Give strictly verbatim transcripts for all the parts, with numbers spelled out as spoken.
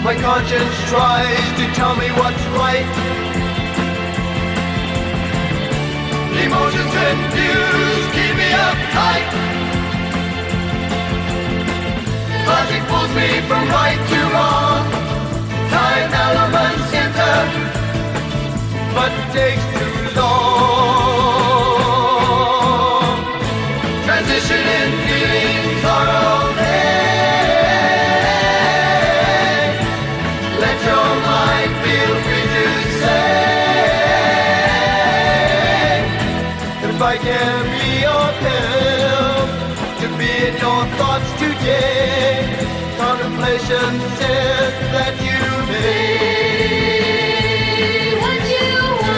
My conscience tries to tell me what's right. Emotions confused keep me uptight. Logic pulls me from right to wrong. Time elements enter, but takes too long. Transition in feeling, sorrow, pain. Let your mind feel free to say, if I can be your help, to be in your thoughts today. Contemplation says that you may. What you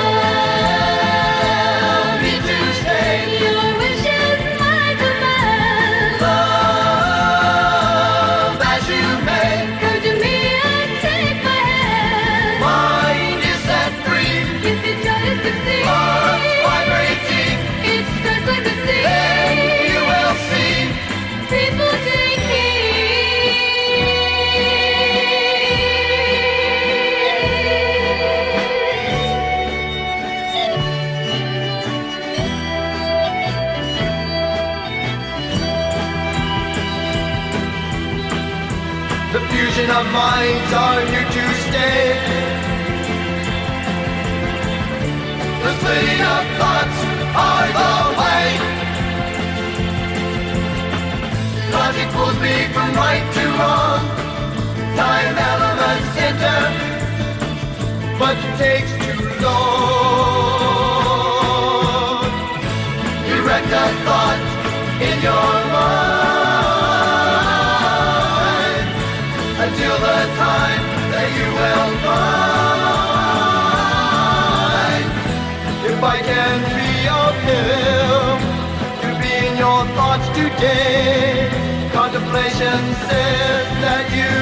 want me to say. Your wish is my command. Love as you may. Come to me and take my hand. Mind is set free. If you try to see, Love vibrating. it starts like a sea. Then you will see. People take The fusion of minds are here to stay. The splitting of thoughts are the way. Logic pulls me from right to wrong. Time elements enter, but takes too long. Direct a thought in your mind until the time that you will find. If I can be of help, to be in your thoughts today. Contemplation says that you